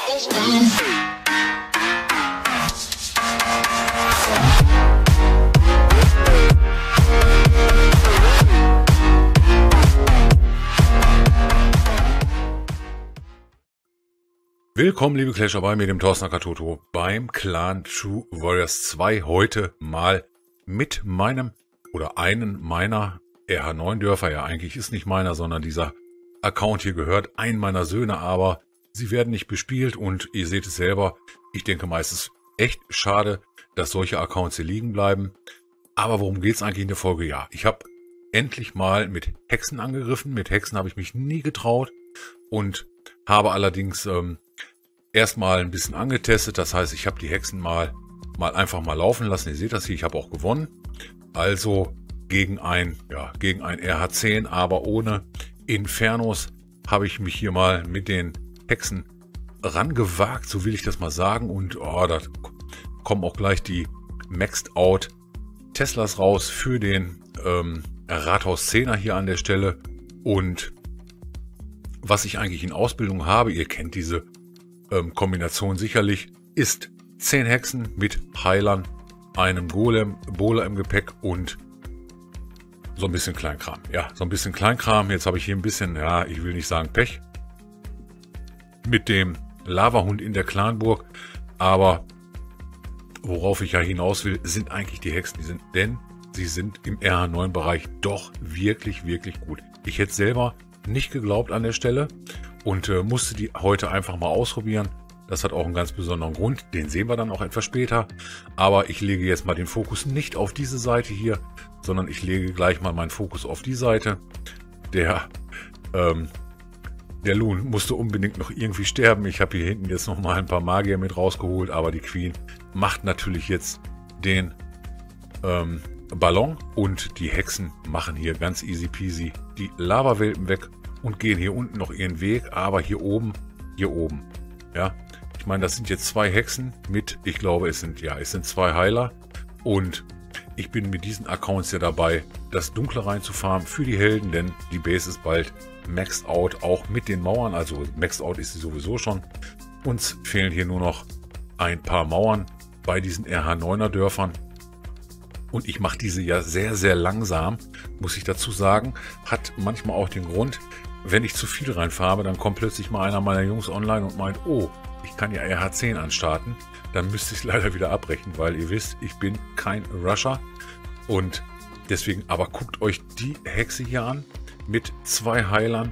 Willkommen, liebe Clasher, bei mir, dem Thorsten Akatoto, beim Clan True Warriors 2. Heute mal mit meinem oder einen meiner RH9-Dörfer. Ja, eigentlich ist nicht meiner, sondern dieser Account hier gehört einem meiner Söhne, aber sie werden nicht bespielt und ihr seht es selber. Ich denke mal, es ist echt schade, dass solche Accounts hier liegen bleiben. Aber worum geht es eigentlich in der Folge? Ja, ich habe endlich mal mit Hexen angegriffen. Mit Hexen habe ich mich nie getraut und habe allerdings erstmal ein bisschen angetestet. Das heißt, ich habe die Hexen mal einfach mal laufen lassen. Ihr seht das hier, ich habe auch gewonnen. Also gegen ein RH10, aber ohne Infernos habe ich mich hier mal mit den Hexen rangewagt, so will ich das mal sagen. Und da kommen auch gleich die Maxed Out Teslas raus für den Rathaus 10er hier an der Stelle. Und was ich eigentlich in Ausbildung habe, ihr kennt diese Kombination sicherlich, ist 10 Hexen mit Heilern, einem Golem, Bowler im Gepäck und so ein bisschen Kleinkram. Ja, so ein bisschen Kleinkram. Jetzt habe ich hier ein bisschen, ja, ich will nicht sagen Pech, mit dem Lavahund in der Clanburg. Aber worauf ich ja hinaus will, sind eigentlich die Hexen, denn sie sind im RH9-Bereich doch wirklich, wirklich gut. Ich hätte selber nicht geglaubt an der Stelle und musste die heute einfach mal ausprobieren. Das hat auch einen ganz besonderen Grund, den sehen wir dann auch etwas später. Aber ich lege jetzt mal den Fokus nicht auf diese Seite hier, sondern ich lege gleich mal meinen Fokus auf die Seite. Der Loon musste unbedingt noch irgendwie sterben. Ich habe hier hinten jetzt noch mal ein paar Magier mit rausgeholt, aber die Queen macht natürlich jetzt den Ballon und die Hexen machen hier ganz easy peasy die Lavawelpen weg und gehen hier unten noch ihren Weg, aber hier oben, ja, ich meine, das sind jetzt 2 Hexen mit, ich glaube, es sind 2 Heiler und ich bin mit diesen Accounts ja dabei, das Dunkle reinzufarmen für die Helden, denn die Base ist bald maxed out, auch mit den Mauern, also maxed out ist sie sowieso schon. Uns fehlen hier nur noch ein paar Mauern bei diesen RH9er Dörfern. Und ich mache diese ja sehr, sehr langsam, muss ich dazu sagen. Hat manchmal auch den Grund, wenn ich zu viel reinfarbe, dann kommt plötzlich mal einer meiner Jungs online und meint, oh, ich kann ja RH10 anstarten. Dann müsste ich es leider wieder abbrechen, weil ihr wisst, ich bin kein Rusher. Und deswegen, aber guckt euch die Hexe hier an mit 2 Heilern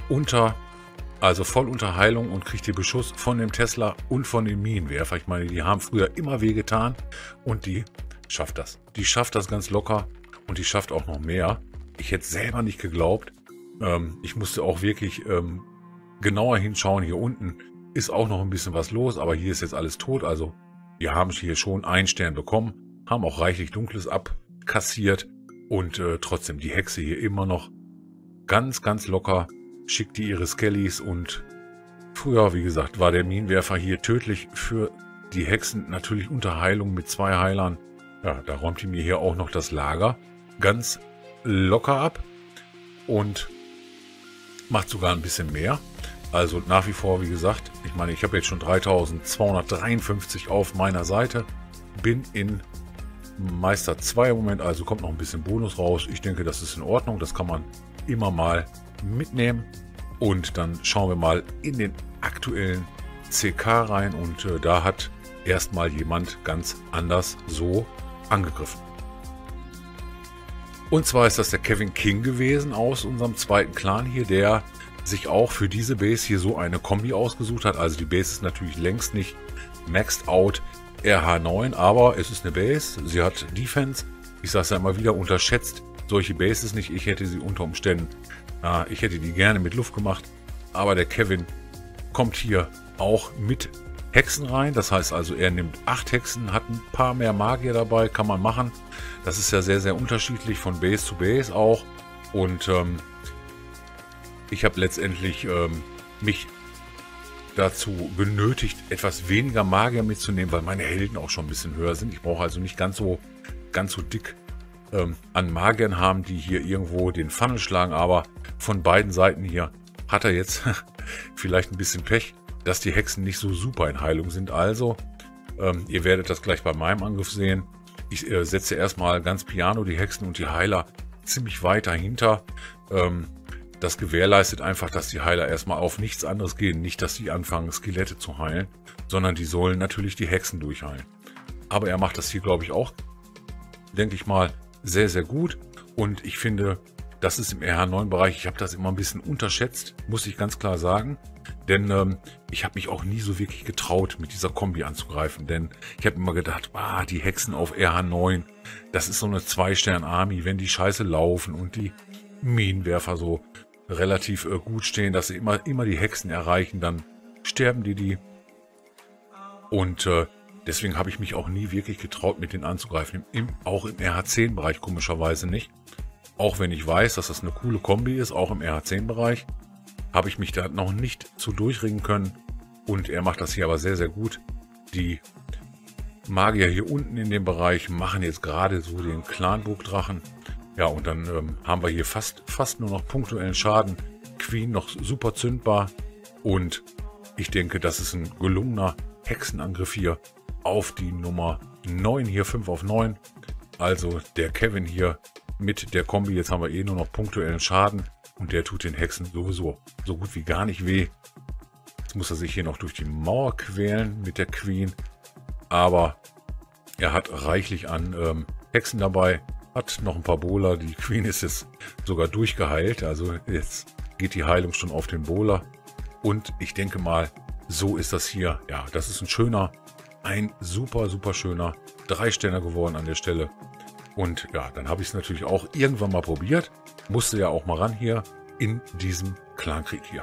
also voll unter Heilung und kriegt ihr Beschuss von dem Tesla und von dem Minenwerfer. Ich meine, die haben früher immer weh getan und die schafft das. Die schafft das ganz locker und die schafft auch noch mehr. Ich hätte selber nicht geglaubt. Ich musste auch wirklich genauer hinschauen. Hier unten ist auch noch ein bisschen was los, aber hier ist jetzt alles tot. Also wir haben hier schon einen Stern bekommen, haben auch reichlich Dunkles abkassiert und trotzdem die Hexe hier immer noch ganz, ganz locker. Schickt die ihre Skellys und früher, wie gesagt, war der Minenwerfer hier tödlich für die Hexen. Natürlich unter Heilung mit 2 Heilern. Ja, da räumt die mir hier auch noch das Lager ganz locker ab und macht sogar ein bisschen mehr. Also nach wie vor, wie gesagt, ich meine, ich habe jetzt schon 3253 auf meiner Seite. Bin in Meister 2 im Moment, also kommt noch ein bisschen Bonus raus. Ich denke, das ist in Ordnung. Das kann man immer mal mitnehmen. Und dann schauen wir mal in den aktuellen CK rein. Und da hat erstmal jemand ganz anders so angegriffen. Und zwar ist das der Kevin King gewesen aus unserem zweiten Clan hier, der sich auch für diese Base hier so eine Kombi ausgesucht hat. Also die Base ist natürlich längst nicht maxed out RH9, aber es ist eine Base. Sie hat Defense. Ich sage es ja immer wieder, unterschätzt solche Bases nicht. Ich hätte sie unter Umständen, ich hätte die gerne mit Luft gemacht. Aber der Kevin kommt hier auch mit Hexen rein. Das heißt also, er nimmt 8 Hexen, hat ein paar mehr Magier dabei, kann man machen. Das ist ja sehr, sehr unterschiedlich von Base zu Base auch. Und ich habe letztendlich mich dazu genötigt, etwas weniger Magier mitzunehmen, weil meine Helden auch schon ein bisschen höher sind. Ich brauche also nicht ganz so dick an Magiern haben, die hier irgendwo den Funnel schlagen. Aber von beiden Seiten hier hat er jetzt vielleicht ein bisschen Pech. dass die Hexen nicht so super in Heilung sind. Also, ihr werdet das gleich bei meinem Angriff sehen. Ich setze erstmal ganz piano die Hexen und die Heiler ziemlich weit dahinter. Das gewährleistet einfach, dass die Heiler erstmal auf nichts anderes gehen. Nicht, dass sie anfangen, Skelette zu heilen, sondern die sollen natürlich die Hexen durchheilen. Aber er macht das hier, glaube ich, auch, denke ich mal, sehr, sehr gut. Und ich finde, das ist im RH9-Bereich, ich habe das immer ein bisschen unterschätzt, muss ich ganz klar sagen. Denn ich habe mich auch nie so wirklich getraut, mit dieser Kombi anzugreifen. Denn ich habe immer gedacht, die Hexen auf RH9, das ist so eine 2-Stern-Army, wenn die scheiße laufen und die Minenwerfer so relativ gut stehen, dass sie immer die Hexen erreichen, dann sterben die. Und deswegen habe ich mich auch nie wirklich getraut, mit denen anzugreifen. Auch im RH10-Bereich komischerweise nicht. Auch wenn ich weiß, dass das eine coole Kombi ist, auch im RH10-Bereich, habe ich mich da noch nicht zu durchringen können. Und er macht das hier aber sehr, sehr gut. Die Magier hier unten in dem Bereich machen jetzt gerade so den Clanburg-Drachen. Ja, und dann haben wir hier fast nur noch punktuellen Schaden. Queen noch super zündbar. Und ich denke, das ist ein gelungener Hexenangriff hier auf die Nummer 9, hier 5 auf 9. Also der Kevin hier mit der Kombi. Jetzt haben wir nur noch punktuellen Schaden. Und der tut den Hexen sowieso so gut wie gar nicht weh. Jetzt muss er sich hier noch durch die Mauer quälen mit der Queen. Aber er hat reichlich an Hexen dabei. Hat noch ein paar Bowler. Die Queen ist jetzt sogar durchgeheilt. Also jetzt geht die Heilung schon auf den Bowler. Und ich denke mal, so ist das hier. Ja, das ist ein super, super schöner 3-Sterner geworden an der Stelle. Und ja, dann habe ich es natürlich auch irgendwann mal probiert. Musste ja auch mal ran hier in diesem Clankrieg hier.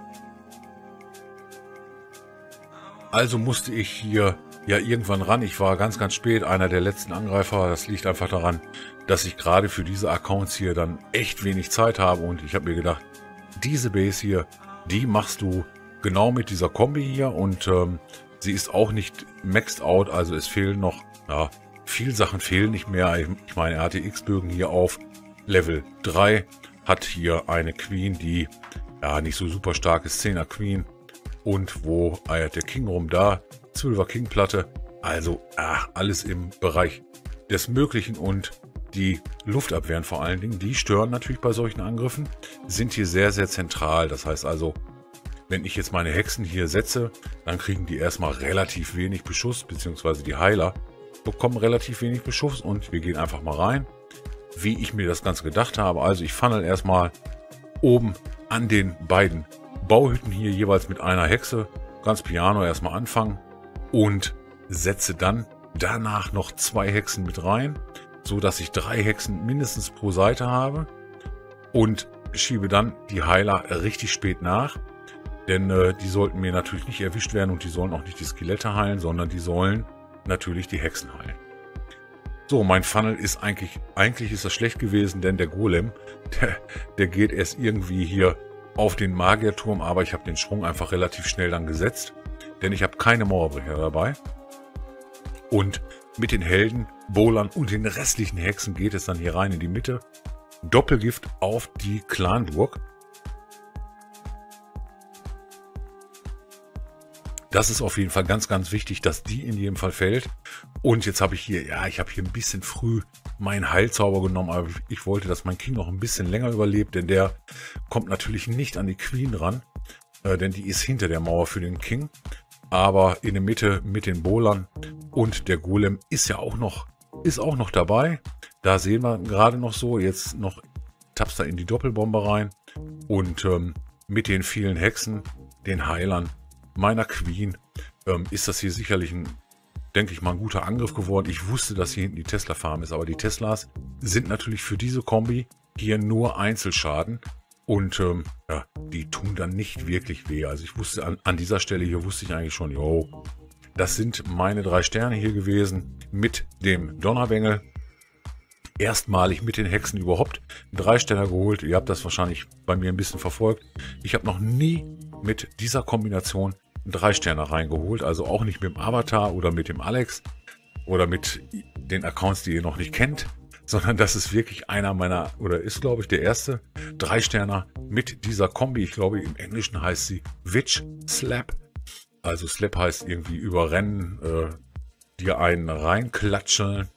Also musste ich hier ja irgendwann ran. Ich war ganz, ganz spät einer der letzten Angreifer. Das liegt einfach daran, dass ich gerade für diese Accounts hier dann echt wenig Zeit habe. Und ich habe mir gedacht, diese Base hier, die machst du genau mit dieser Kombi hier. Und sie ist auch nicht maxed out. Also es fehlen noch, ja, viele Sachen fehlen nicht mehr. Ich meine, er hat die X-Bögen hier auf Level 3. Hat hier eine Queen, die ja nicht so super stark ist. 10er Queen. Und wo eiert der King rum? Da 12er King Platte. Also alles im Bereich des Möglichen. Und die Luftabwehren vor allen Dingen, die stören natürlich bei solchen Angriffen, sind hier sehr, sehr zentral. Das heißt also, wenn ich jetzt meine Hexen hier setze, dann kriegen die erstmal relativ wenig Beschuss, beziehungsweise die Heiler bekommen relativ wenig Beschuss. Und wir gehen einfach mal rein, wie ich mir das Ganze gedacht habe. Also ich funnel erstmal oben an den beiden Bauhütten hier jeweils mit einer Hexe, ganz piano erstmal anfangen und setze dann danach noch 2 Hexen mit rein, so dass ich 3 Hexen mindestens pro Seite habe und schiebe dann die Heiler richtig spät nach, denn die sollten mir natürlich nicht erwischt werden und die sollen auch nicht die Skelette heilen, sondern die sollen natürlich die Hexen heilen. So, mein Funnel ist eigentlich ist das schlecht gewesen, denn der Golem, der geht erst irgendwie hier auf den Magierturm, aber ich habe den Schwung einfach relativ schnell dann gesetzt, denn ich habe keine Mauerbrecher dabei. Und mit den Helden, Bowlern und den restlichen Hexen geht es dann hier rein in die Mitte. Doppelgift auf die Clanburg. Das ist auf jeden Fall ganz, ganz wichtig, dass die in jedem Fall fällt. Und jetzt habe ich hier, ich habe hier ein bisschen früh meinen Heilzauber genommen, aber ich wollte, dass mein King noch ein bisschen länger überlebt, denn der kommt natürlich nicht an die Queen ran, denn die ist hinter der Mauer für den King. Aber in der Mitte mit den Bowlern und der Golem ist ja auch noch dabei. Da sehen wir gerade noch so, jetzt noch tapst er in die Doppelbombe rein und mit den vielen Hexen, den Heilern meiner Queen, ist das hier sicherlich denke ich mal, ein guter Angriff geworden. Ich wusste, dass hier hinten die Tesla-Farm ist, aber die Teslas sind natürlich für diese Kombi hier nur Einzelschaden und die tun dann nicht wirklich weh. Also ich wusste an dieser Stelle hier, wusste ich eigentlich schon, das sind meine 3 Sterne hier gewesen mit dem Donnerbengel. Erstmalig mit den Hexen überhaupt 3 Sterne geholt. Ihr habt das wahrscheinlich bei mir ein bisschen verfolgt. Ich habe noch nie mit dieser Kombination 3 Sterne reingeholt, also auch nicht mit dem Avatar oder mit dem Alex oder mit den Accounts, die ihr noch nicht kennt, sondern das ist wirklich einer meiner, oder ist glaube ich der erste 3 Sterner mit dieser Kombi. Ich glaube im Englischen heißt sie Witch Slap Also Slap heißt irgendwie überrennen, dir einen reinklatscheln.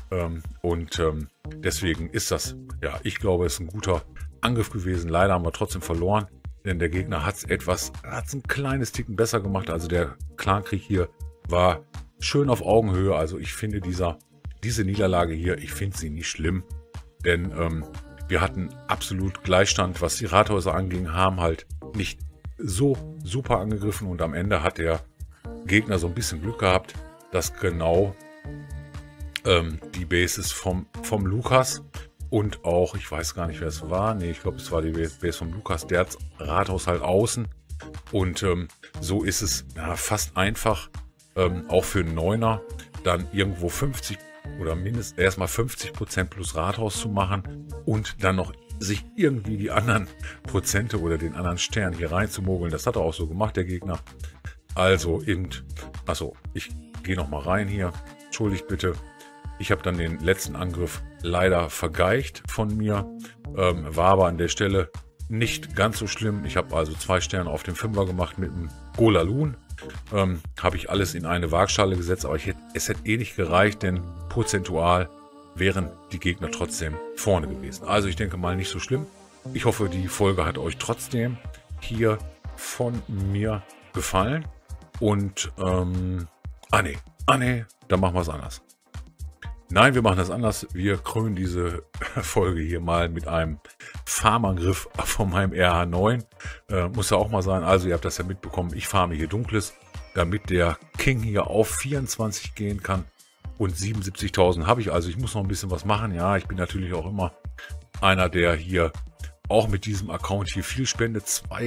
Deswegen ist das, ja, ich glaube, es ist ein guter Angriff gewesen. Leider haben wir trotzdem verloren, denn der Gegner hat es ein kleines Ticken besser gemacht. Also der Clankrieg hier war schön auf Augenhöhe. Also ich finde diese Niederlage hier, ich finde sie nicht schlimm, denn wir hatten absolut Gleichstand, was die Rathäuser anging, haben halt nicht so super angegriffen und am Ende hat der Gegner so ein bisschen Glück gehabt, dass genau die Bases vom Lukas und auch, ich weiß gar nicht, wer es war, nee, ich glaube, es war die Base vom Lukas, der hat das Rathaus halt außen und so ist es fast einfach, auch für einen Neuner, dann irgendwo 50 oder mindestens erstmal 50% plus Rathaus zu machen und dann noch sich irgendwie die anderen Prozente oder den anderen Stern hier reinzumogeln. Das hat er auch so gemacht, der Gegner. Also ich gehe noch mal rein hier. Entschuldigt bitte. Ich habe dann den letzten Angriff leider vergeigt von mir. War aber an der Stelle nicht ganz so schlimm. Ich habe also 2 Sterne auf dem 5er gemacht mit dem Golalun. Habe ich alles in eine Waagschale gesetzt, aber es hätte eh nicht gereicht, denn prozentual wären die Gegner trotzdem vorne gewesen. Also ich denke mal nicht so schlimm. Ich hoffe, die Folge hat euch trotzdem hier von mir gefallen. Und, dann machen wir es anders. Nein, wir machen das anders. Wir krönen diese Folge hier mal mit einem Farmangriff von meinem RH9. Muss ja auch mal sein. Also ihr habt das ja mitbekommen. Ich farme hier Dunkles, damit der King hier auf 24 gehen kann. Und 77.000 habe ich. Also ich muss noch ein bisschen was machen. Ja, ich bin natürlich auch immer einer, der hier auch mit diesem Account hier viel spendet.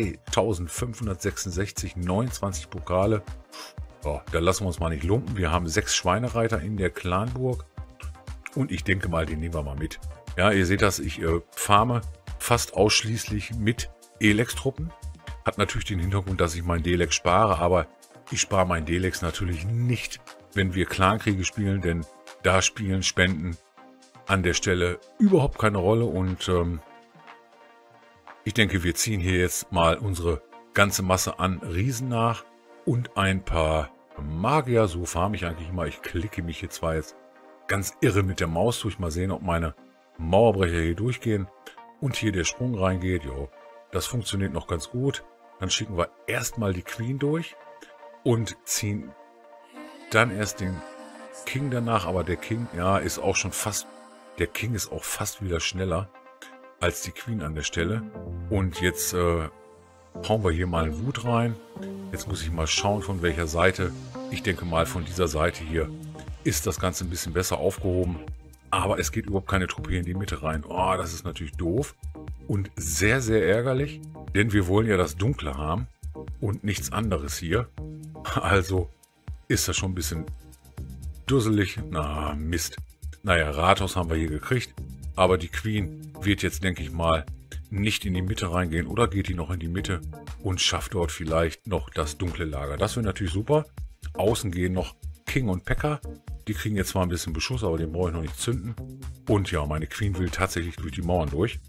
2.566, 29 Pokale. Oh, da lassen wir uns mal nicht lumpen. Wir haben 6 Schweinereiter in der Clanburg. Und ich denke mal, den nehmen wir mal mit. Ja, ihr seht das, ich farme fast ausschließlich mit Elex-Truppen. Hat natürlich den Hintergrund, dass ich meinen Delex spare, aber ich spare meinen Delex natürlich nicht, wenn wir Clankriege spielen, denn da spielen Spenden an der Stelle überhaupt keine Rolle. Und ich denke, wir ziehen hier jetzt mal unsere ganze Masse an Riesen nach und ein paar Magier. So farme ich eigentlich immer. Ich klicke mich hier zwar jetzt ganz irre mit der Maus durch. Mal sehen, ob meine Mauerbrecher hier durchgehen und hier der Sprung reingeht. Jo, das funktioniert noch ganz gut. Dann schicken wir erstmal die Queen durch und ziehen dann erst den King danach. Aber der King, ja, ist auch schon fast, der King ist auch fast wieder schneller als die Queen an der Stelle. Und jetzt hauen wir hier mal einen Wut rein. Jetzt muss ich mal schauen, von welcher Seite. Ich denke mal, von dieser Seite hier ist das Ganze ein bisschen besser aufgehoben. Aber es geht überhaupt keine Truppe hier in die Mitte rein. Oh, das ist natürlich doof und sehr, sehr ärgerlich, denn wir wollen ja das Dunkle haben und nichts anderes hier. Also ist das schon ein bisschen dusselig. Na, Mist. Naja, Rathaus haben wir hier gekriegt, aber die Queen wird jetzt, denke ich mal, nicht in die Mitte reingehen oder geht die noch in die Mitte und schafft dort vielleicht noch das dunkle Lager. Das wäre natürlich super. Außen gehen noch King und Pekka. Die kriegen jetzt zwar ein bisschen Beschuss, aber den brauche ich noch nicht zünden. Und ja, meine Queen will tatsächlich durch die Mauern durch.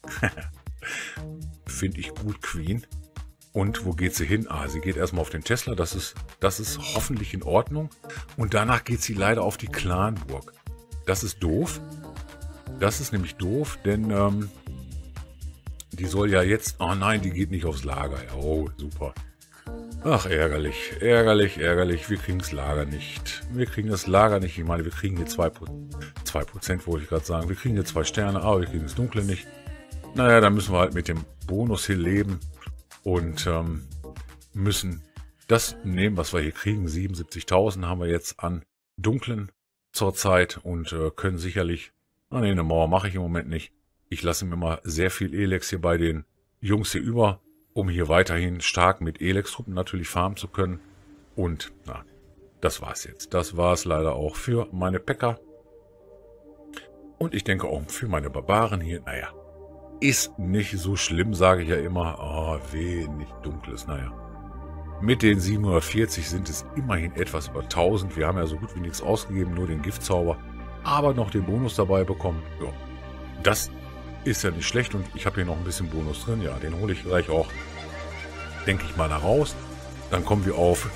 Finde ich gut, Queen. Und wo geht sie hin? Ah, sie geht erstmal auf den Tesla. Das ist hoffentlich in Ordnung. Und danach geht sie leider auf die Clanburg. Das ist doof. Das ist nämlich doof, denn die soll ja jetzt... Oh nein, die geht nicht aufs Lager. Oh, super. Ach, ärgerlich, ärgerlich, ärgerlich. Wir kriegen das Lager nicht. Wir kriegen das Lager nicht. Ich meine, wir kriegen hier 2%, wollte ich gerade sagen. Wir kriegen hier 2 Sterne, aber wir kriegen das Dunkle nicht. Naja, dann müssen wir halt mit dem Bonus hier leben und müssen das nehmen, was wir hier kriegen. 77.000 haben wir jetzt an Dunklen zurzeit und können sicherlich... Ah ne, eine Mauer mache ich im Moment nicht. Ich lasse mir mal sehr viel Elex hier bei den Jungs hier über, um hier weiterhin stark mit Elex-Truppen natürlich farmen zu können. Und na, das war's jetzt. Das war's leider auch für meine Pekka. Und ich denke auch für meine Barbaren hier. Naja, ist nicht so schlimm, sage ich ja immer. Oh, wenig Dunkles, naja. Mit den 740 sind es immerhin etwas über 1000. Wir haben ja so gut wie nichts ausgegeben, nur den Giftzauber. Aber noch den Bonus dabei bekommen. Ja, das ist ja nicht schlecht. Und ich habe hier noch ein bisschen Bonus drin. Ja, den hole ich gleich auch, denke ich mal, da raus. Dann kommen wir auf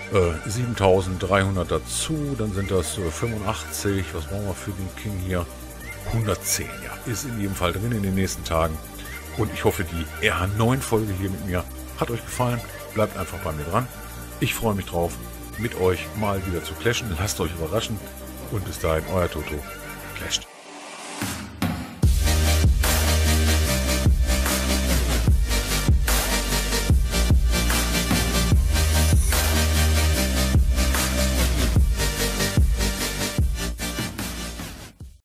7300 dazu. Dann sind das 85. Was brauchen wir für den King hier? 110, ja. Ist in jedem Fall drin in den nächsten Tagen. Und ich hoffe, die RH9-Folge hier mit mir hat euch gefallen. Bleibt einfach bei mir dran. Ich freue mich drauf, mit euch mal wieder zu clashen. Lasst euch überraschen. Und bis dahin, euer Toto. Clasht.